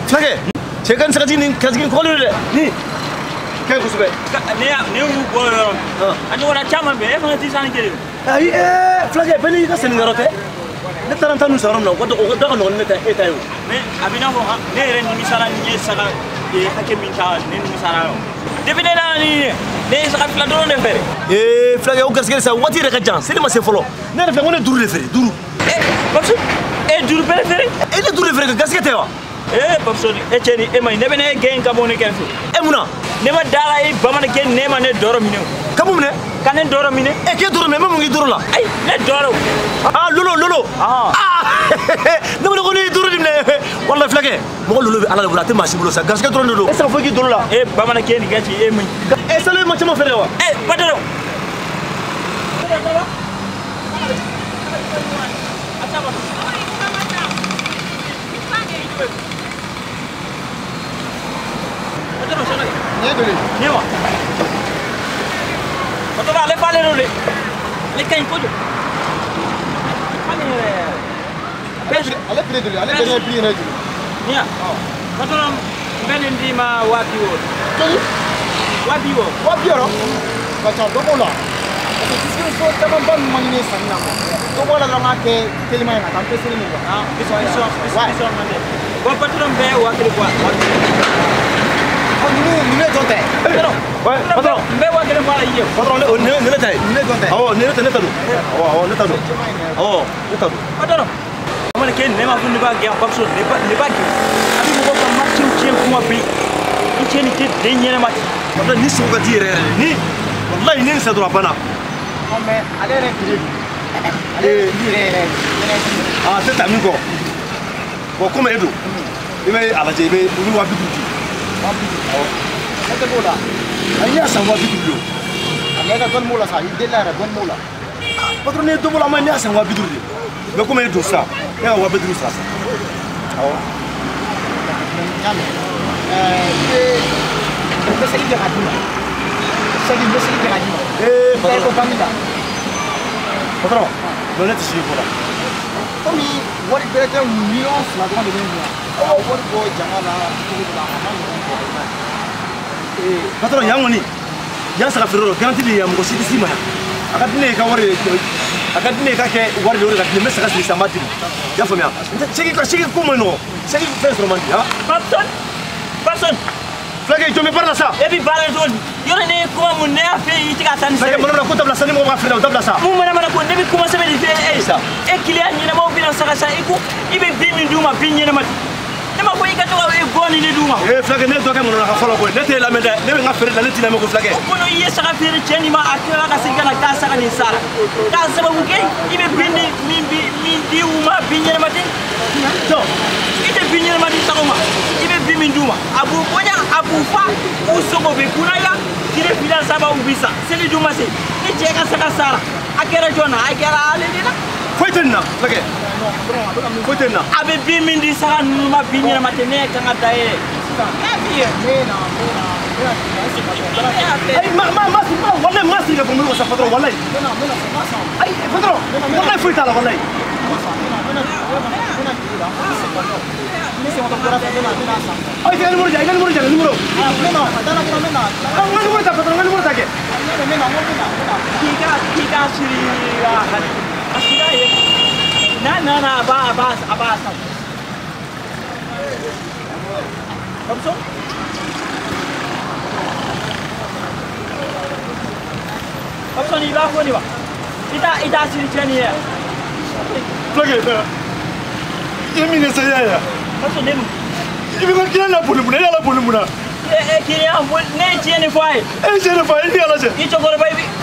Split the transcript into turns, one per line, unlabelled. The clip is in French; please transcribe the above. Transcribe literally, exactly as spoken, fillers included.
Flake, cɛ ka nin sagajigi nin kasigi kɔkɔlen don dɛ. Nin. Kɛ kosɛbɛ.
Ne ya ne y'u bɔ yɔrɔ. A ɲɔgɔnna caman bɛ e fana tɛ sanni kelen.
Ayi ee Flake bɛɛ n'i ka sannikɛyɔrɔ tɛ. Ne taara n ta nin san yɔrɔ min na o da ka nɔgɔn ni ne ta e ta ye o.
Mais a bɛ i n'a fɔ ne yɛrɛ nimisara n ye saga hakɛ min ta ne nimisara la. Depuis ne nana nin ye ne ye saga fila dɔrɔn de feere.
Ee Flake o garisɛgɛ sa waati yɛrɛ ka jan seli ma se fɔlɔ. Ne yɛrɛ fɛ ko ne duuru de feere duuru.
Eh Babsu e duuru bɛɛ feere.
E ne duuru de feere ka garisɛgɛ tɛ wa.
Eh Babsu e cɛ ni e ma ɲi ne bɛ ne gɛn ka bɔ ne kɛrɛfɛ.
E mun na.
Ne ma dala e bamanan ne ma ne dɔrɔ minɛ o.
Ka mun minɛ.
Ka ne dɔrɔ minɛ.
E k'e dɔrɔ minɛ e ma mun k'i dɔrɔ la.
Ayi ne dɔrɔ o.
Ah lolo lolo.
Ah.
Ne ma ne ko ne y'i dɔrɔ de minɛ walahi Flake mɔgɔ lolo bɛ ala de bolo a tɛ maa si bolo sa garisɛgɛ dɔrɔn de don. E tɛ se ka foyi k'i dɔrɔ la.
E bamanan nin kɛ ci e ma ɲi.
E salo e ma caman feere wa.
Eh patron.
Ni dole.
Ni wa. Patron ale fale dole. Ale kañ ko jo.
Ale pire dole, ale dernier prix ne dole.
Ni ya. Patron benen di ma wapi wo.
Toni.
Wapi wo.
Wapi ro. Bacha dogo la. Parce que si on fait tellement bonne manière ça na. Dogo la la ke kelima na kan pese ni wa.
Ah, biso biso biso mande. Bon patron be wa kele quoi.
Oh ni ni ne donte.
Patron.
Ouais, patron.
Be wa kele quoi iyo.
Patron ne ne ne ta ye.
Ne donte.
Awɔ ne ne ta don. Awɔ awɔ ne ta don. Awɔ ne ta don.
Patron. Amane ken ne ma fu ne ba gɛ Babsu ne ba ne ba gɛ. Abi mo ko ma ciw ciw kuma bi. Ni cɛ ni tɛ den ɲɛnamati.
Walahi ni sogo ka di yɛrɛ yɛrɛ ni wallahi ni sa dɔrɔn a banna.
Non mais ale yɛrɛ pire. Ale yɛrɛ yɛrɛ.
Ah tɛ ta min kɔ. Bon comme e don i bɛ a lajɛ i bɛ i bɛ wa bi duuru di.
Wa bi duuru. Awɔ. Ne tɛ b'o la.
Ayi n y'a san wa bi duuru de o.
Ale ka dɔnni b'o la sa, i den la yɛrɛ dɔnni b'o la.
Patron ne ye dɔ bɔ la ma ne y'a san wa bi duuru de. Mais comme e don sisan ne ka wa bi duuru sara sa. Awɔ.
Y'a mɛn. Ɛɛ n bɛ segin kɛ ka d'i ma. Segin n bɛ segin kɛ ka d'i ma.
Ee
Patron. Ko famille la.
Patron non ne tɛ sigi fɔ la.
Komi wari bɛrɛ tɛ miliyɔn fila dɔrɔn de bɛ nin na. Ɔ wari bɔ jama la cogo dɔ la a ma nɔgɔn kɔ.
Ee patron yan kɔni yan saga feere yɔrɔ garanti de yan mɔgɔ si tɛ s'i ma yan. A ka di ne ye i ka wari a ka di ne ye i ka kɛ wari de o de ka di ne ye n bɛ saga sigi sisan n b'a d'i ma. I y'a faamuya. Segi ka segi ko man nɔgɔn segi fɛn sɔrɔ man di han.
Babsu. Babsu.
Flake jɔn bɛ baara la sa.
E bi baara cogo di? Yɔrɔ ne ye kuma mun ne y'a fɛ i tɛ ka taa ni
Flake
sɛbɛn.
mana mana ko dabila sa ni mɔgɔ b'a feere o dabila sa.
Mun mana mana ko ne bɛ kuma sɛbɛn de fɛ e
Sa.
e kiliyan ɲɛnamaw bɛna saga sa i ko i bɛ bin min d'u ma bin ɲɛnama di. Ne ma ko i ka to ka gɔni de d'u ma.
Ee Flake ne dɔ kɛ mun na ka fɔlɔ koyi ne t'e lamɛn dɛ ne bɛ n ka feere la ne t'i lamɛn ko Flake.
O kɔnɔ i ye saga feere cɛ nin ma a tilala ka segin ka na k'a saga nin sara k'a sababu kɛ i bɛ bin di min bi min di u ma bin ɲɛnama tɛ.
Jɔn.
I tɛ bin ɲɛnama di saga ma i bɛ bin min d'u ma a b'u bonya a b'u fa u sogo bɛ kunnaya tile fila saba u bɛ sa seli dun ma se ni cɛ ka saga sara a kɛra jɔn na a kɛra ale de la.
Foyi tɛ nin na Flake. Foyi tɛ nin na.
A bɛ bin min di saga ninnu ma bin ɲɛnama tɛ ne kan ka da yɛlɛ.
Ayi ma ma ma ma walayi ma sigi ka fɔ mun sa patron walayi. Ayi patron walayi foyi t'a la walayi. Ayi i ka numéro di yan i ka numéro di yan numéro. N ka numéro ta patron n ka numéro ta kɛ.
K'i ka k'i ka siri a a siri a ye n'a nana a b'a a b'a a b'a san. Babsu. Babsu i b'a fɔ nin wa i t'a i t'a siri cɛ nin ye.
Flake i ye min kɛ sa i y'a ye.
Babsu ne mun.
I bɛ ka kiliyan laboli mun na e y'a laboli mun na.
E e kiliyan ne ye tiɲɛ nin fɔ a ye.
E ye tiɲɛ de fɔ a ye i ni ala cɛ.
I cɛkɔrɔba i bi